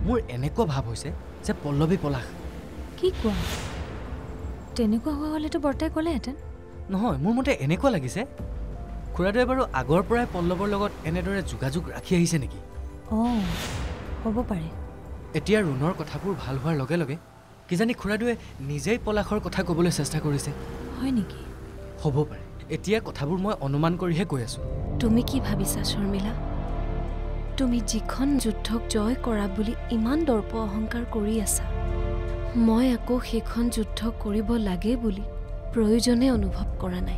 মোৰ এনেকুৱা ভাৱ হৈছে যে পল্লৱী পলাশ। কি কোৱা? তেনেকুৱা হোৱা হ'লেতো বৰ্তাই ক'লেহেঁতেন। নহয়, মোৰ মতে এনেকুৱা লাগিছে খুৰাদেৱে বাৰু আগৰ পৰাই পল্লৱৰ লগত এনেদৰে যোগাযোগ ৰাখি আহিছে নেকি? অঁ, হ'ব পাৰে। এতিয়া ৰুণৰ কথাবোৰ ভাল হোৱাৰ লগে লগে কিজানি খুৰাদেৱে নিজেই পলাশৰ কথা ক'বলৈ চেষ্টা কৰিছে। হয় নেকি? হ'ব পাৰে। এতিয়া কথাবোৰ মই অনুমান কৰিহে কৈ আছোঁ। তুমি কি ভাবিছা শৰ্মিলা? তুমি যিখন যুদ্ধক জয় কৰা বুলি ইমান দৰ্প অহংকাৰ কৰি আছা, মই আকৌ সেইখন যুদ্ধ কৰিব লাগে বুলি প্ৰয়োজনে অনুভৱ কৰা নাই।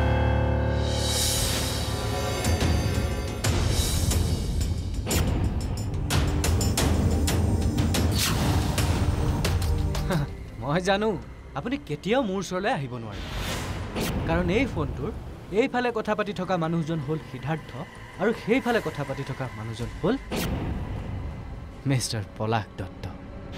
মই জানো আপুনি কেতিয়াও মোৰ ওচৰলৈ আহিব নোৱাৰে, কাৰণ এই ফোনটোৰ এইফালে কথা পাতি থকা মানুহজন হ'ল সিদ্ধাৰ্থ আৰু সেইফালে কথা পাতি থকা মানুহজন হ'ল মিষ্টাৰ পলাশ দত্ত।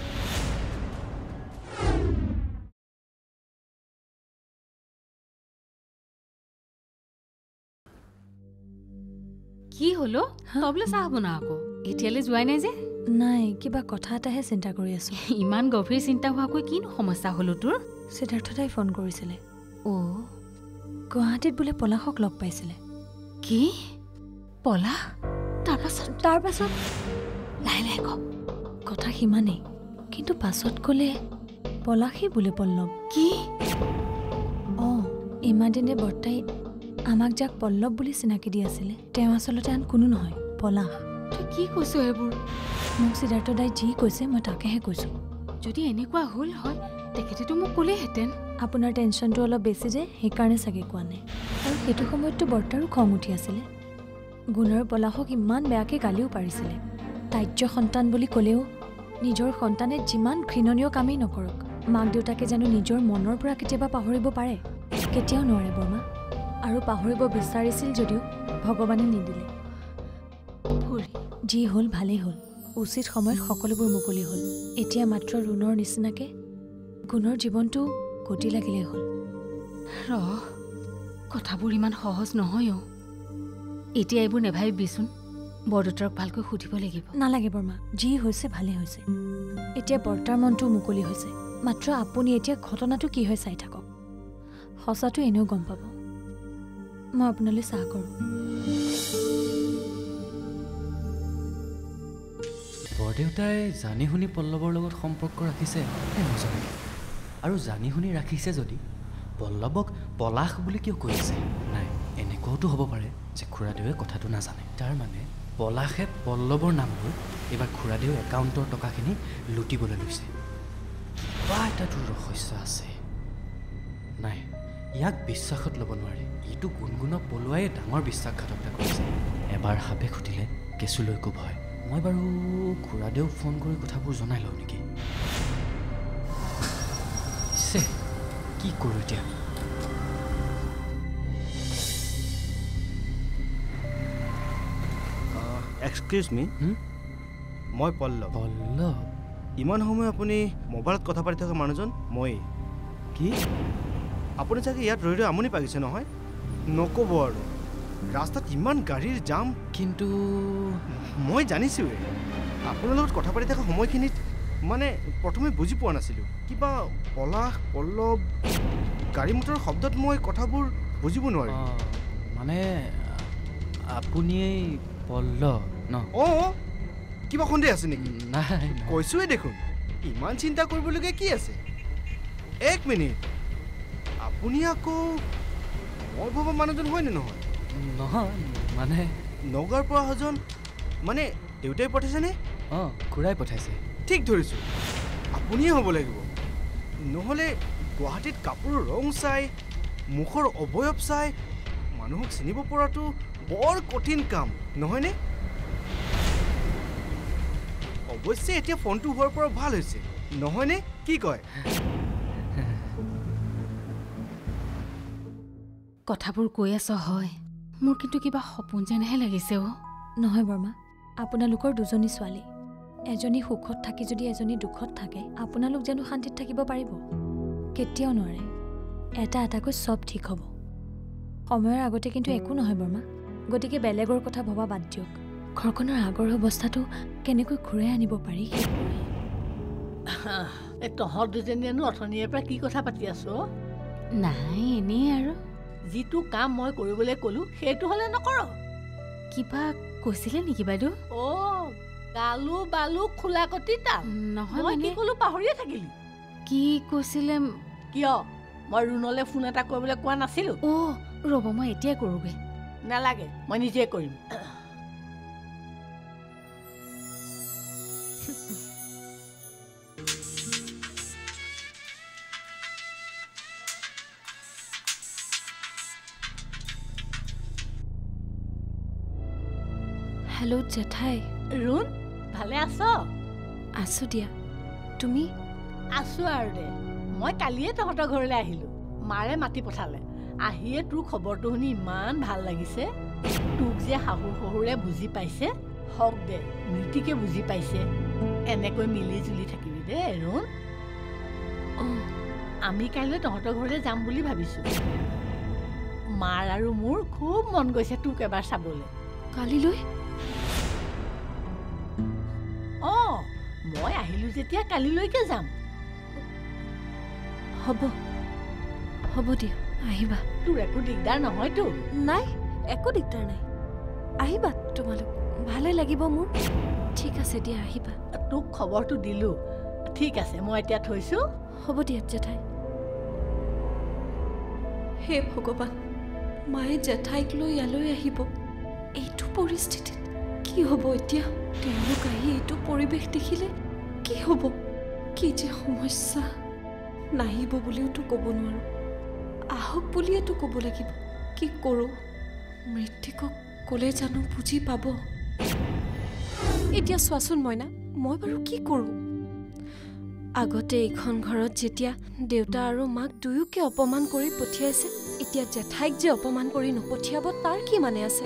কি হলো? তবলে চাহ বনা আকৌ এতিয়ালৈ যোৱাই নাই যে? নাই, কিবা কথা এটাহে চিন্তা কৰি আছো। ইমান গভীৰ চিন্তা হোৱাকৈ কিনো সমস্যা হলো তোৰ? সিদ্ধাৰ্থদাই ফোন কৰিছিলে। অ' গুৱাহাটীত বোলে পলাশক লগ পাইছিলে। কি? পলাশ? তাৰপাছত লাহে লাহে ক। কথা সিমানেই, কিন্তু পাছত ক'লে পলাশেই বোলে পল্লৱ। কি? অঁ, ইমান দিনে বৰ্তাই আমাক যাক পল্লৱ বুলি চিনাকি দি আছিলে তেওঁ আচলতে আন কোনো নহয়, পলাশ। তই কি কৈছ এইবোৰ? মোক সিদ্ধাৰ্থদাই যি কৈছে মই তাকেহে কৈছোঁ। যদি এনেকুৱা হ'ল হয় তেখেতেতো মোক ক'লেহেঁতেন। আপোনাৰ টেনশ্যনটো অলপ বেছি যে সেইকাৰণে চাগে কোৱা নাই। আৰু সেইটো সময়ততো বৰ্তাৰো খং উঠি আছিলে। গুণ আৰু পলাশক ইমান বেয়াকৈ গালিও পাৰিছিলে। তাৰ্য সন্তান বুলি ক'লেও নিজৰ সন্তানে যিমান ঘৃণনীয় কামেই নকৰক, মাক দেউতাকে জানো নিজৰ মনৰ পৰা কেতিয়াবা পাহৰিব পাৰে? কেতিয়াও নোৱাৰে বৰমা। আৰু পাহৰিব বিচাৰিছিল যদিও ভগৱানে নিদিলে। যি হ'ল ভালেই হ'ল, উচিত সময়ত সকলোবোৰ মুকলি হ'ল। এতিয়া মাত্ৰ ৰুণৰ নিচিনাকে গুণৰ জীৱনটো গতি লাগিলেই হ'ল। কথাবোৰ ইমান সহজ নহয় অ'। এতিয়া এইবোৰ নেভাবিবিচোন, বৰদেউতাক ভালকৈ সুধিব লাগিব। নালাগে বৰমা, যি হৈছে ভালেই হৈছে। এতিয়া বৰ্তাৰ মনটো মুকলি হৈছে। মাত্ৰ আপুনি এতিয়া ঘটনাটো কি হয় চাই থাকক। সঁচাটো এনেও গম পাব। মই আপোনালৈ চাহ কৰোঁ। বৰদেউতাই জানি শুনি পল্লৱৰ লগত সম্পৰ্ক ৰাখিছে নজনে, আৰু জানি শুনি ৰাখিছে যদি পল্লৱক পলাশ বুলি কিয় কৈছে? নাই, এনেকুৱাওতো হ'ব পাৰে যে খুৰাদেৱে কথাটো নাজানে। তাৰমানে পলাশে পল্লৱৰ নামবোৰ এইবাৰ খুৰাদেউ একাউণ্টৰ টকাখিনি লুটিবলৈ লৈছে। কিবা এটাতো ৰহস্য আছে। নাই, ইয়াক বিশ্বাসত ল'ব নোৱাৰে। ইটো গুণগুণক পলোৱাই ডাঙৰ বিশ্বাসঘাতকতা কৰিছে। এবাৰ সাপে খুটিলে কেঁচুলৈকো ভয়। মই বাৰু খুৰাদেউক ফোন কৰি কথাবোৰ জনাই লওঁ নেকি? কি কৰোঁ এতিয়া? এক্সকিউজ মি, মই পল্লৱ। পল্লৱ? ইমান সময় আপুনি মোবাইলত কথা পাতি থকা মানুহজন মই। কি? আপুনি চাগে ইয়াত ৰৈ ৰৈ আমনি পাইছে নহয়? নক'ব আৰু, ৰাস্তাত ইমান গাড়ীৰ জাম। কিন্তু মই জানিছোঁৱে আপোনাৰ লগত কথা পাতি থকা সময়খিনিত মানে প্ৰথমে বুজি পোৱা নাছিলোঁ। কিবা পলাশ পল্লৱ গাড়ী মটৰৰ শব্দত মই কথাবোৰ বুজিব নোৱাৰিম। মানে আপুনিয়েই পল্লৱ ন? অঁ, কিবা সন্দেহ আছে নেকি? নাই, কৈছোৱে দেখোন, ইমান চিন্তা কৰিবলগীয়া কি আছে? এক মিনিট, আপুনি আকৌ মই ভবা মানুহজন হয়নে নহয়? নহয়, মানে নগাঁৱৰ পৰা অহাজন মানে দেউতাই পঠাইছেনে? অঁ, খুৰাই পঠাইছে। ঠিক ধৰিছোঁ, আপুনিয়ে হ'ব লাগিব। নহ'লে গুৱাহাটীত কাপোৰৰ ৰং চাই, মুখৰ অৱয়ব চাই মানুহক চিনিব পৰাটো বৰ কঠিন কাম, নহয়নে? অৱশ্যে এতিয়া ফোনটো হোৱাৰ পৰা ভাল হৈছে, নহয়নে? কি কয়? কথাবোৰ কৈ আছ হয়, মোৰ কিন্তু কিবা সপোন যেনহে লাগিছে অ'। নহয় বৰমা, আপোনালোকৰ দুজনী ছোৱালী, এজনী সুখত থাকি যদি এজনী দুখত থাকে, আপোনালোক জানো শান্তিত থাকিব পাৰিব? কেতিয়াও নোৱাৰে। এটা এটাকৈ চব ঠিক হ'ব। সময়ৰ আগতে কিন্তু একো নহয় বৰমা। গতিকে বেলেগৰ কথা ভবা বাদ দিয়ক। ঘৰখনৰ আগৰ অৱস্থাটো কেনেকৈ ঘূৰাই আনিব পাৰি তহঁত দুজনীয়েনো অথনিৰে পৰা কি কথা পাতি আছো? নাই এনেই আৰু যিটো কাম মই কৰিবলৈ ক'লো সেইটো হ'লে নকৰ। কিবা কৈছিলে নেকি বাইদেউ? গালু বালু খোলা কটি তাল নহয় মই কি ক'লো পাহৰিয়ে থাকিলি। কি কৈছিলে? কিয় মই ৰুণলৈ ফোন এটা কৰিবলৈ কোৱা নাছিলো? ৰ'ব মই এতিয়াই কৰোঁগৈ। নালাগে মই নিজে কৰিম। হেল্ল' জেঠাই। ৰুণ ভালে আছ? আছো দিয়া, তুমি? আছো আৰু দে। মই কালিয়ে তহঁতৰ ঘৰলৈ আহিলো। মাৰে মাতি পঠালে। আহিয়ে তোৰ খবৰটো শুনি ইমান ভাল লাগিছে। তোক যে শাহু শহুৰে বুজি পাইছে, হওক দে নীতিকে বুজি পাইছে। এনেকৈ মিলি জুলি থাকিবি দে ৰুণ। আমি কাইলৈ তহঁতৰ ঘৰলৈ যাম বুলি ভাবিছো। মাৰ আৰু মোৰ খুব মন গৈছে তোক এবাৰ চাবলৈ। কালিলৈ? মই আহিলো যেতিয়া কালিলৈকে যাম। হ'ব দিয়া, আহিবা। তোৰ একো দিগদাৰ নহয়তো? নাই, একো দিগদাৰ নাই। আহিবা তোমালোক, ভালে লাগিব মোৰ। ঠিক আছে দিয়া, আহিবা। তোক খবৰটো দিলো। ঠিক আছে মই এতিয়া থৈছো। হ'ব দিয়া জেঠাই। হে ভগৱান, মায়ে জেঠাইক লৈ ইয়ালৈ আহিব। এইটো পৰিস্থিতিত কি হ'ব এতিয়া? তেওঁলোক আহি এইটো পৰিৱেশ দেখিলে কি হ'ব? কি যে সমস্যা। নাহিব বুলিওতো ক'ব নোৱাৰোঁ, আহক বুলিয়েতো ক'ব লাগিব। কি কৰোঁ? মৃত্যুকক ক'লে জানো বুজি পাব? এতিয়া চোৱাচোন মইনা, মই বাৰু কি কৰোঁ? আগতে এইখন ঘৰত যেতিয়া দেউতা আৰু মাক দুয়োকে অপমান কৰি পঠিয়াইছে, এতিয়া জেঠাইক যে অপমান কৰি নপঠিয়াব তাৰ কি মানে আছে?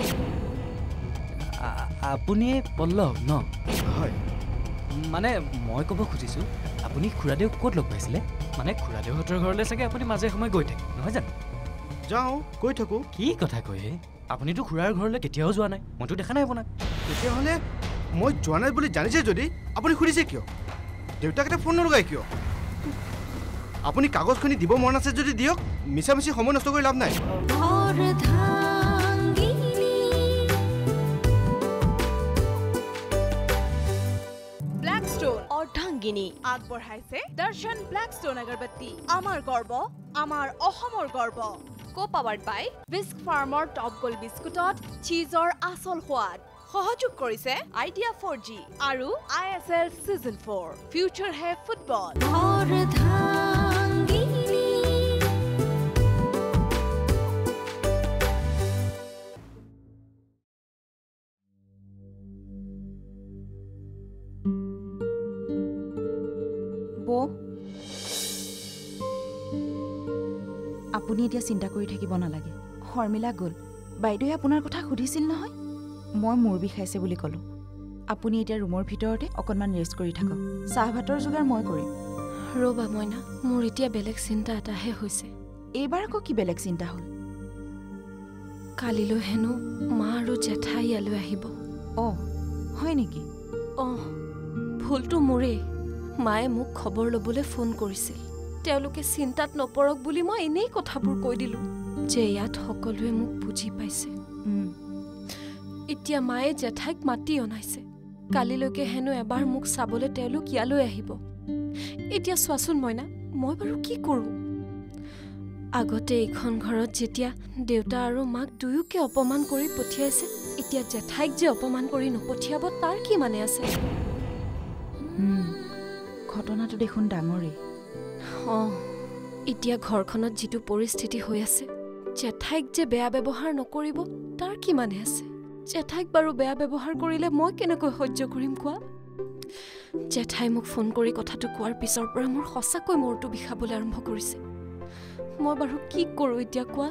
আপুনি পল্লৱ ন? হয়। মানে মই ক'ব খুজিছোঁ, আপুনি খুৰাদেউক ক'ত লগ পাইছিলে? মানে খুৰাদেউহঁতৰ ঘৰলৈ চাগে আপুনি মাজে সময়ে গৈ থাকে নহয় জানো? যাওঁ, গৈ থাকোঁ। কি কথা কয়? আপুনিতো খুৰাৰ ঘৰলৈ কেতিয়াও যোৱা নাই, মইতো দেখা নাই আপোনাক। তেতিয়াহ'লে মই যোৱা নাই বুলি জানিছে যদি আপুনি সুধিছে কিয়? দেউতাক এটা ফোন নলগাই কিয়? আপুনি কাগজখিনি দিব মন আছে যদি দিয়ক, মিছামিছি সময় নষ্ট কৰি লাভ নাই। অৰ্ধাংগিনী আগবঢ়াইছে দৰ্শন ব্লেকষ্টোন আগৰবাতি। আমাৰ গৰ্ব, আমাৰ অসমৰ গৰ্ব। কো-পাৱাৰ্ড বাই বিস্ক ফাৰ্মৰ টপ গোল্ড বিস্কুটত চীজৰ আচল সোৱাদ। সহযোগ কৰিছে আইডিয়া 4G আৰু ISL Season 4 ফিউচাৰ হে ফুটবল। আপুনি এতিয়া চিন্তা কৰি থাকিব নালাগে। শৰ্মিলা গ'ল। বাইদেৱে আপোনাৰ কথা সুধিছিল নহয়, মই মূৰ বিষাইছে বুলি ক'লোঁ। আপুনি এতিয়া ৰুমৰ ভিতৰতে অকণমান ৰেষ্ট কৰি থাকক। চাহ ভাতৰ যোগাৰ মই কৰিম। ৰ'বা মইনা, মোৰ এতিয়া বেলেগ চিন্তা এটাহে হৈছে। এইবাৰ আকৌ কি বেলেগ চিন্তা হ'ল? কালিলৈ হেনো মা আৰু জেঠাই ইয়ালৈ আহিব। হয় নেকি? ভুলটো মোৰেই। মায়ে মোক খবৰ ল'বলৈ ফোন কৰিছিল। তেওঁলোকে চিন্তাত নপৰক বুলি মই এনেই কথাবোৰ কৈ দিলোঁ যে ইয়াত সকলোৱে মোক বুজি পাইছে। এতিয়া মায়ে জেঠাইক মাতি অনাইছে। কালিলৈকে হেনো এবাৰ মোক চাবলৈ তেওঁলোক ইয়ালৈ আহিব। এতিয়া চোৱাচোন মইনা, মই বাৰু কি কৰোঁ? আগতে এইখন ঘৰত যেতিয়া দেউতা আৰু মাক দুয়োকে অপমান কৰি পঠিয়াইছে, এতিয়া জেঠাইক যে অপমান কৰি নপঠিয়াব তাৰ কি মানে আছে? ঘটনাটো দেখোন ডাঙৰেই। এতিয়া ঘৰখনত যিটো পৰিস্থিতি হৈ আছে, জেঠাইক যে বেয়া ব্যৱহাৰ নকৰিব তাৰ কি মানে আছে? জেঠাইক বাৰু বেয়া ব্যৱহাৰ কৰিলে মই কেনেকৈ সহ্য কৰিম কোৱা? জেঠাই মোক ফোন কৰি কথাটো কোৱাৰ পিছৰ পৰা মোৰ সঁচাকৈ মূৰটো বিষাবলৈ আৰম্ভ কৰিছে। মই বাৰু কি কৰোঁ এতিয়া কোৱা?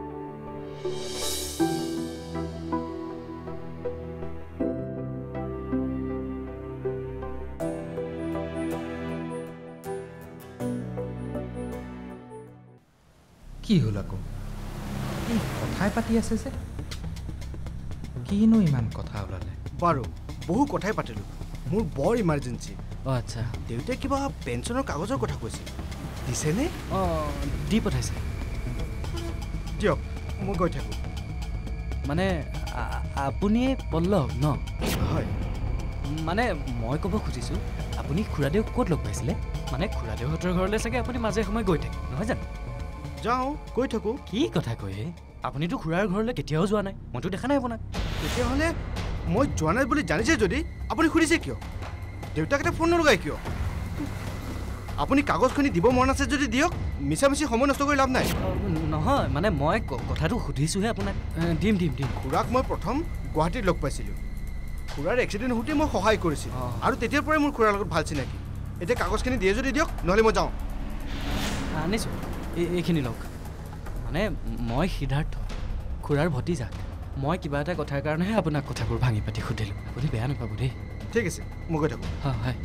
কি হ'ল আকৌ? এই কথাই পাতি আছে যে, কিনো ইমান কথা ওলালে? বাৰু বহু কথাই পাতিলোঁ, মোৰ বৰ ইমাৰ্জেঞ্চি। অঁ আচ্ছা, দেউতাই কিবা পেঞ্চনৰ কাগজৰ কথা কৈছিল, দিছেনে? অঁ দি পঠাইছে। দিয়ক মই গৈ থাকোঁ। মানে আপুনিয়ে পল্লৱ ন? হয়। মানে মই ক'ব খুজিছোঁ আপুনি খুৰাদেউক ক'ত লগ পাইছিলে? মানে খুৰাদেউহঁতৰ ঘৰলৈ চাগে আপুনি মাজে সময়ে গৈ থাকে নহয় জানো? যাওঁ, গৈ থাকোঁ। কি কথা কয়? আপুনিতো খুৰাৰ ঘৰলৈ কেতিয়াও যোৱা নাই, মইতো দেখা নাই আপোনাক। তেতিয়াহ'লে মই যোৱা নাই বুলি জানিছে যদি আপুনি সুধিছে কিয়? দেউতাক এটা ফোন নলগাই কিয়? আপুনি কাগজখিনি দিব মন আছে যদি দিয়ক, মিছামিছি সময় নষ্ট কৰি লাভ নাই। নহয় মানে মই কথাটো সুধিছোঁহে আপোনাক। দিম দিম দিম। খুৰাক মই প্ৰথম গুৱাহাটীত লগ পাইছিলোঁ। খুৰাৰ এক্সিডেণ্ট হওঁতে মই সহায় কৰিছিলোঁ আৰু তেতিয়াৰ পৰাই মোৰ খুৰাৰ লগত ভাল চিনাকি। এতিয়া কাগজখিনি দিয়ে যদি দিয়ক, নহ'লে মই যাওঁ। আনিছোঁ, এইখিনি লওক। মানে মই সিদ্ধাৰ্থ, খুৰাৰ ভতিজাক। মই কিবা এটা কথাৰ কাৰণেহে আপোনাক কথাবোৰ ভাঙি পাতি সুধিলোঁ, আপুনি বেয়া নাপাব দেই। ঠিক আছে, মই গৈ থাকোঁ। হয় হয়।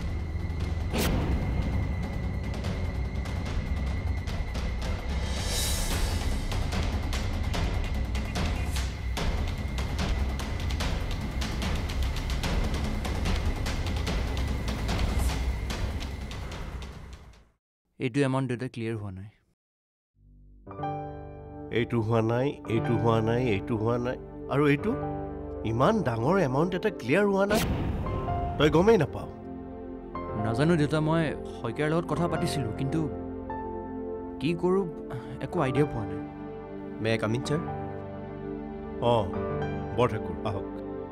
এইটো এমাউণ্ট দেউতা ক্লিয়াৰ হোৱা নাই। এইটো হোৱা নাই, এইটো হোৱা নাই, এইটো হোৱা নাই, আৰু এইটো ইমান ডাঙৰ এমাউণ্ট এটা ক্লিয়াৰ হোৱা নাই, তই গমেই নাপাৱ? নাজানো দেউতা, মই শইকীয়াৰ লগত কথা পাতিছিলোঁ, কিন্তু কি কৰোঁ একো আইডিয়া পোৱা নাই। May I come in sir? অঁ বৰঠাকুৰ আহক।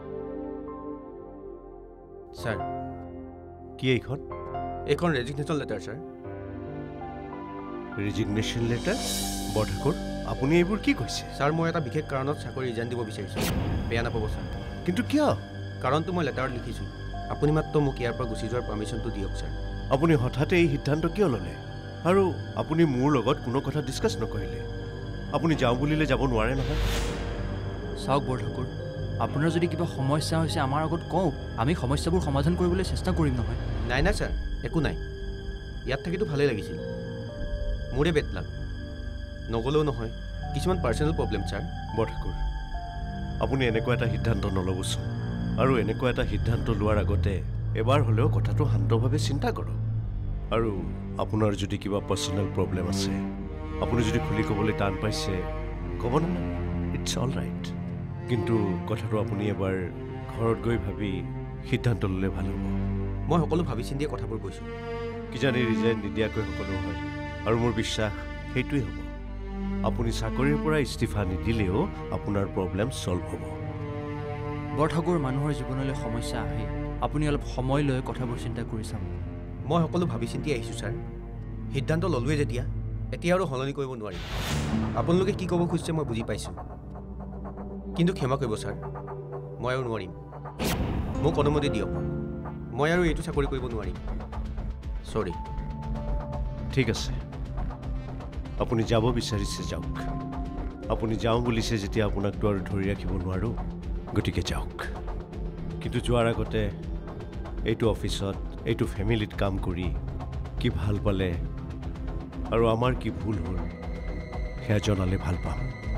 ছাৰ, কি এইখন? এইখন resignation letter sir. Resignation letter? Borthakur আপুনি এইবোৰ কি কৈছে? ছাৰ, মই এটা বিশেষ কাৰণত চাকৰি ৰিজাইন দিব বিচাৰিছোঁ, বেয়া নাপাব ছাৰ। কিন্তু কিয়? কাৰণটো মই লেটাৰত লিখিছোঁ। আপুনি মাত্ৰ মোক ইয়াৰ পৰা গুচি যোৱাৰ পাৰ্মিশ্যনটো দিয়ক ছাৰ। আপুনি হঠাতে এই সিদ্ধান্ত কিয় ল'লে? আৰু আপুনি মোৰ লগত কোনো কথা ডিছকাছ নকৰিলে? আপুনি যাওঁ বুলিলে যাব নোৱাৰে নহয়। চাওক বৰঠাকুৰ, আপোনাৰ যদি কিবা সমস্যা হৈছে আমাৰ আগত কওক, আমি সমস্যাবোৰ সমাধান কৰিবলৈ চেষ্টা কৰিম নহয়। নাই নাই ছাৰ, একো নাই। ইয়াত থাকিতো ভালেই লাগিছিল। মোৰে বেড লাক, নগ'লেও নহয়, কিছুমান পাৰ্চনেল প্ৰব্লেম ছাৰ। বৰঠাকুৰ, আপুনি এনেকুৱা এটা সিদ্ধান্ত নল'বচোন, আৰু এনেকুৱা এটা সিদ্ধান্ত লোৱাৰ আগতে এবাৰ হ'লেও কথাটো শান্তভাৱে চিন্তা কৰক। আৰু আপোনাৰ যদি কিবা পাৰ্চনেল প্ৰব্লেম আছে, আপুনি যদি খুলি ক'বলৈ টান পাইছে ক'ব নালাগে, ইটছ অল ৰাইট। কিন্তু কথাটো আপুনি এবাৰ ঘৰত গৈ ভাবি সিদ্ধান্ত ল'লে ভাল হ'ব। মই সকলো ভাবি চিন্তিয়ে কথাবোৰ কৈছোঁ। কিজানি ৰিজাইন নিদিয়াকৈ সকলো হয়, আৰু মোৰ বিশ্বাস সেইটোৱেই হ'ব। আপুনি চাকৰিৰ পৰা ইস্তিফা নিদিলেও আপোনাৰ প্ৰব্লেম ছল্ভ হ'ব। বৰঠাকুৰ, মানুহৰ জীৱনলৈ সমস্যা আহে, আপুনি অলপ সময় লৈ কথাবোৰ চিন্তা কৰি চাব। মই সকলো ভাবি চিন্তি আহিছোঁ ছাৰ। সিদ্ধান্ত ল'লোৱে যেতিয়া, এতিয়া আৰু সলনি কৰিব নোৱাৰিম। আপোনালোকে কি ক'ব খুজিছে মই বুজি পাইছোঁ, কিন্তু ক্ষমা কৰিব ছাৰ, মই আৰু নোৱাৰিম। মোক অনুমতি দিয়ক, মই আৰু এইটো চাকৰি কৰিব নোৱাৰিম। চৰি। ঠিক আছে, আপুনি যাব বিচাৰিছে যাওক। আপুনি যাওঁ বুলিছে যেতিয়া আপোনাকতো আৰু ধৰি ৰাখিব নোৱাৰোঁ, গতিকে যাওক। কিন্তু যোৱাৰ আগতে এইটো অফিচত, এইটো ফেমিলিত কাম কৰি কি ভাল পালে আৰু আমাৰ কি ভুল হ'ল সেয়া জনালে ভাল পাম।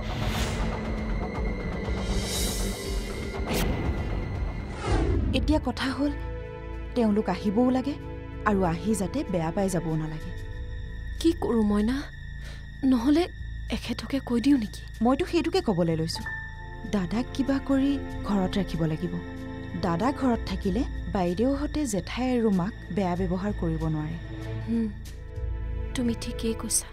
এতিয়া কথা হ'ল তেওঁলোক আহিবও লাগে আৰু আহি যাতে বেয়া পাই যাবও নালাগে। কি কৰোঁ মইনা? নহ'লে এখেতকে কৈ দিওঁ নেকি? মইতো সেইটোকে ক'বলৈ লৈছোঁ। দাদাক কিবা কৰি ঘৰত ৰাখিব লাগিব। দাদা ঘৰত থাকিলে বাইদেউহঁতে জেঠাই আৰু মাক বেয়া ব্যৱহাৰ কৰিব নোৱাৰে। তুমি ঠিকেই কৈছা।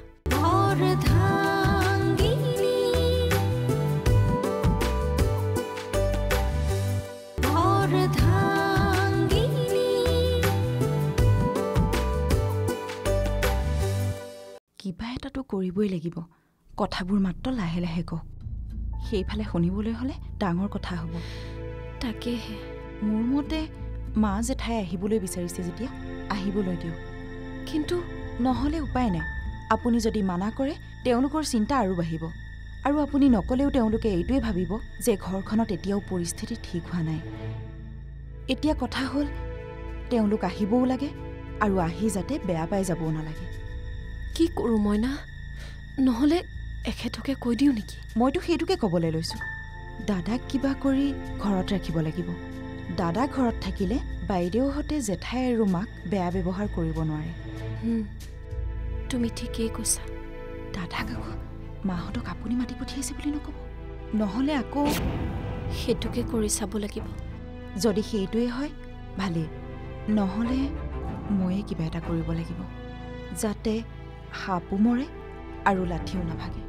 কিবা এটাতো কৰিবই লাগিব। কথাবোৰ মাত্ৰ লাহে লাহে কওক। সেইফালে শুনিবলৈ হ'লে ডাঙৰ কথা হ'ব। তাকেহে মোৰ মতে মা জেঠাই আহিবলৈ বিচাৰিছে যেতিয়া আহিবলৈ দিয়ক। কিন্তু নহ'লে উপায় নাই। আপুনি যদি মানা কৰে তেওঁলোকৰ চিন্তা আৰু বাঢ়িব, আৰু আপুনি নক'লেও তেওঁলোকে এইটোৱে ভাবিব যে ঘৰখনত এতিয়াও পৰিস্থিতি ঠিক হোৱা নাই। এতিয়া কথা হ'ল তেওঁলোক আহিবও লাগে আৰু আহি যাতে বেয়া পাই যাবও নালাগে। কি কৰোঁ মইনা? নহ'লে এখেতকে কৈ দিওঁ নেকি? মইতো সেইটোকে ক'বলৈ লৈছোঁ। দাদাক কিবা কৰি ঘৰত ৰাখিব লাগিব। দাদা ঘৰত থাকিলে বাইদেউহঁতে জেঠাই আৰু মাক বেয়া ব্যৱহাৰ কৰিব নোৱাৰে। তুমি ঠিকেই কৈছা। দাদাক আকৌ মাহঁতক আপুনি মাতি পঠিয়াইছে বুলি নক'ব, নহ'লে আকৌ সেইটোকে কৰি চাব লাগিব। যদি সেইটোৱে হয় ভালেই, নহ'লে ময়ে কিবা এটা কৰিব লাগিব যাতে সাপো মৰে আৰু লাঠিও নাভাগে।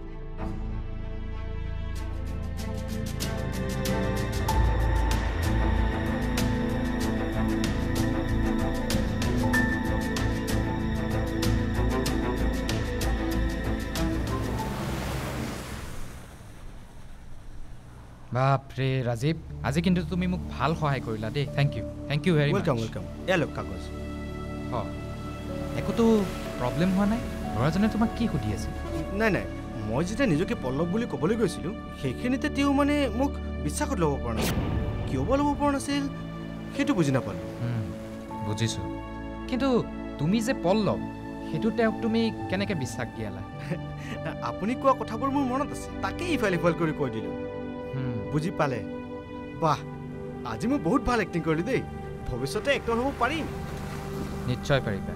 বাপৰে ৰাজীৱ, আজি কিন্তু তুমি মোক ভাল সহায় কৰিলা দেই। Thank you very much. Welcome এয়া লওক কাগজ। একোতো প্ৰব্লেম হোৱা নাই? ল'ৰাজনে তোমাক কি সুধি আছিল? নাই মই যেতিয়া নিজকে পল্লৱ বুলি ক'বলৈ গৈছিলোঁ সেইখিনিতে তেওঁ মানে মোক বিশ্বাসত ল'ব পৰা নাছিল। কিয় বা ল'ব পৰা নাছিল সেইটো বুজি নাপালোঁ। বুজিছোঁ, কিন্তু তুমি যে পল্লৱ সেইটো তেওঁক তুমি কেনেকৈ বিশ্বাস দিয়ালা? আপুনি কোৱা কথাবোৰ মোৰ মনত আছে, তাকেই ইফাল সিফাল কৰি কৈ দিলোঁ। বুজি পালে? বাহ, আজি মই বহুত ভাল এক্টিং কৰিলোঁ দেই। ভৱিষ্যতে এক্টৰ হ'ব পাৰিম। নিশ্চয় পাৰিবা।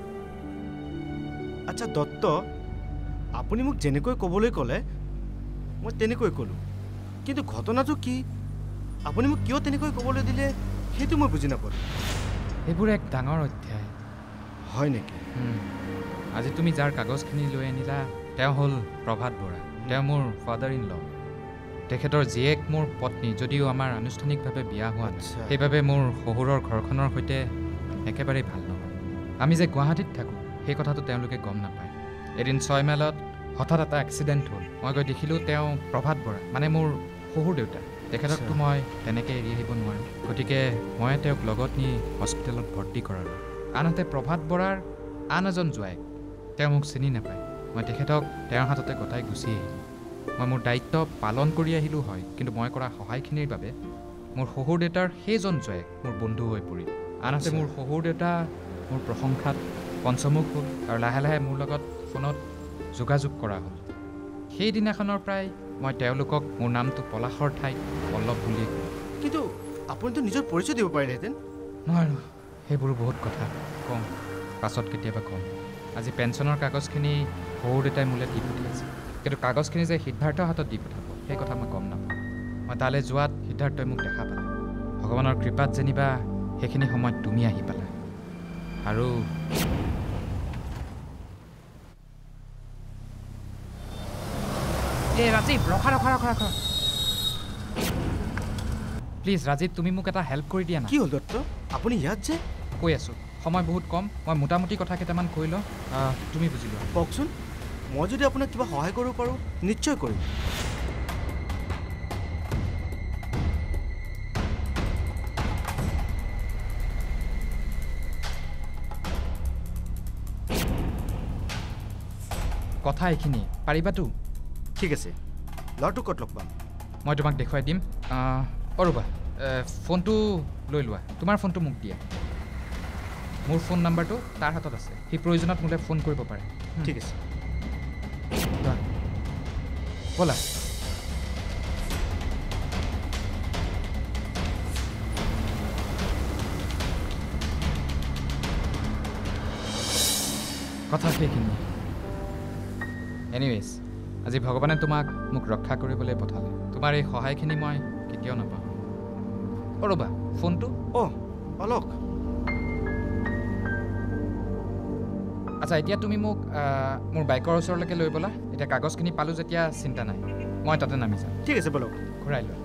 আচ্ছা দত্ত, আপুনি মোক যেনেকৈ ক'বলৈ ক'লে মই তেনেকৈ ক'লোঁ, কিন্তু ঘটনাটো কি? আপুনি মোক কিয় তেনেকৈ ক'বলৈ দিলে সেইটো মই বুজি নাপালোঁ। এইবোৰ এক ডাঙৰ অধ্যায়। হয় নেকি? আজি তুমি যাৰ কাগজখিনি লৈ আনিলা তেওঁ হ'ল প্ৰভাত বৰা। তেওঁ মোৰ ফাদাৰ ইন ল। তেখেতৰ জীয়েক মোৰ পত্নী, যদিও আমাৰ আনুষ্ঠানিকভাৱে বিয়া হোৱা নাই। সেইবাবে মোৰ শহুৰৰ ঘৰখনৰ সৈতে একেবাৰেই ভাল নহয়। আমি যে গুৱাহাটীত থাকোঁ সেই কথাটো তেওঁলোকে গম নাপায়। এদিন 6 মাইলত হঠাৎ এটা এক্সিডেণ্ট হ'ল। মই গৈ দেখিলোঁ তেওঁ প্ৰভাত বৰা, মানে মোৰ শহুৰ দেউতা। তেখেতকতো মই তেনেকৈ এৰি আহিব নোৱাৰোঁ, গতিকে মই তেওঁক লগত নি হস্পিটেলত ভৰ্তি কৰালোঁ। আনহাতে প্ৰভাত বৰাৰ আন এজন জোৱাইক, তেওঁ মোক চিনি নাপায়। মই তেখেতক তেওঁৰ হাততে গতাই গুচি আহিলোঁ। মই মোৰ দায়িত্ব পালন কৰি আহিলোঁ হয়, কিন্তু মই কৰা সহায়খিনিৰ বাবে মোৰ শহুৰ দেউতাৰ সেইজন জোৱাইক মোৰ বন্ধু হৈ পৰিল। আনহাতে মোৰ শহুৰ দেউতা মোৰ প্ৰশংসাত পঞ্চমুখ হ'ল আৰু লাহে লাহে মোৰ লগত ফোনত যোগাযোগ কৰা হ'ল। সেইদিনাখনৰ পৰাই মই তেওঁলোকক মোৰ নামটো পলাশৰ ঠাইত পল্লৱ বুলিয়ে কওঁ। কিন্তু আপুনিতো নিজৰ পৰিচয় দিব পাৰিলেহেঁতেন। নোৱাৰোঁ, সেইবোৰ বহুত কথা কম, পাছত কেতিয়াবা কম। আজি পেঞ্চনৰ কাগজখিনি শহুৰ দেউতাই মোলৈ দি পঠিয়াইছে, কিন্তু কাগজখিনি যে সিদ্ধাৰ্থৰ হাতত দি পঠাব সেই কথা মই গম নাপাওঁ। মই তালৈ যোৱাত সিদ্ধাৰ্থই মোক দেখা পালে। ভগৱানৰ কৃপাত যেনিবা সেইখিনি সময়ত তুমি আহি পালা। আৰু এই ৰাজীৱ, ৰখা। প্লিজ ৰাজীৱ, তুমি মোক এটা হেল্প কৰি দিয়া না। কি হ'ল দত্ত, আপুনি ইয়াত যে? কৈ আছোঁ, সময় বহুত কম। মই মোটামুটি কথা কেইটামান কৈ লওঁ, তুমি বুজি লোৱা। কওকচোন, মই যদি আপোনাক কিবা সহায় কৰিব পাৰোঁ নিশ্চয় কৰিম। কথা এইখিনি, পাৰিবাতো? ঠিক আছে, ল'ৰাটোক ক'ত লগ পাম? মই তোমাক দেখুৱাই দিম। ৰ'বা, ফোনটো লৈ লোৱা। তোমাৰ ফোনটো মোক দিয়া। মোৰ ফোন নাম্বাৰটো তাৰ হাতত আছে, সি প্ৰয়োজনত মোলৈ ফোন কৰিব পাৰে। ঠিক আছে, ব'লা। কথা সেইখিনি। এনিৱেজ, আজি ভগৱানে তোমাক মোক ৰক্ষা কৰিবলৈ পঠালে। তোমাৰ এই সহায়খিনি মই কেতিয়াও নাপাওঁ। ৰ'বা, ফোনটো। অলক। আচ্ছা, এতিয়া তুমি মোক মোৰ বাইকৰ ওচৰলৈকে লৈ ব'লা। এতিয়া কাগজখিনি পালোঁ যেতিয়া চিন্তা নাই, মই তাতে নামি যাম। ঠিক আছে, ব'লক। ঘূৰাই লোৱা।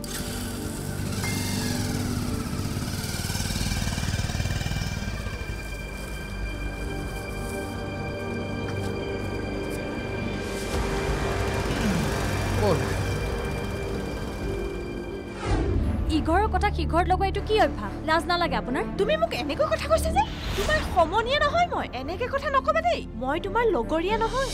ইঘৰৰ কথা সিঘৰত লগোৱা এইটো কি অভ্যাস? লাজ নালাগে আপোনাৰ? তুমি মোক এনেকৈ কথা কৈছা যে? তোমাৰ সমনীয়া নহয় মই, এনেকৈ কথা নকবা দেই। মই তোমাৰ লগৰীয়া নহয়।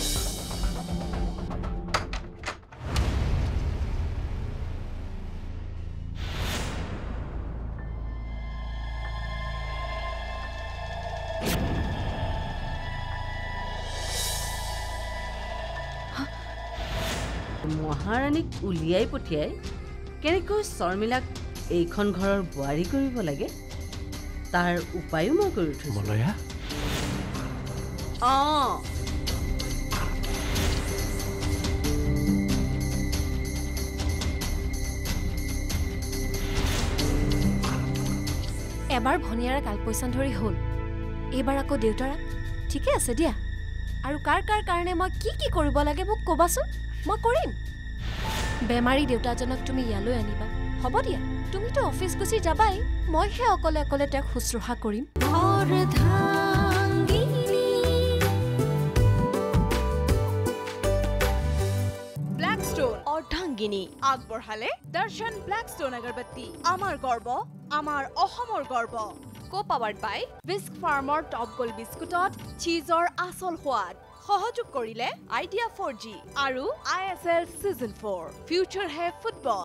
মহাৰাণীক উলিয়াই পঠিয়াই কেনেকৈ শৰ্মিলাক এইখন ঘৰৰ বোৱাৰী কৰিব লাগে তাৰ উপায়ো মই কৰি থৈছোঁ মলয়া এবাৰ ভনিয়াৰা কাল পইচা ধৰি হ'ল এইবাৰ আকৌ দেউতাৰা ঠিকে আছে দিয়া আৰু কাৰ কাৰ কাৰণে মই কি কি কৰিব লাগে মোক ক'বাচোন মই কৰিম বেমাৰী দেউতাজনক তুমি ইয়ালৈ আনিবা হ'ব দিয়া তুমিতো অফিচ গুচি যাবাই মইহে অকলে অকলে তেওঁক শুশ্ৰূষা কৰিম ব্লেকষ্টন অৰ্ধাংগিনী আগবঢ়ালে দৰ্শন ব্লেকষ্টন আগৰবত্তি আমাৰ গৰ্ব আমাৰ অসমৰ গৰ্ব কো-পাৱাৰ্ড বাই বিস্ক ফাৰ্মৰ টপ গোল্ড বিস্কুটত চীজৰ আচল সোৱাদ সহযোগ কৰিলে আইডিয়া 4G আৰু ISL Season 4 ফিউচাৰ হে ফুটবল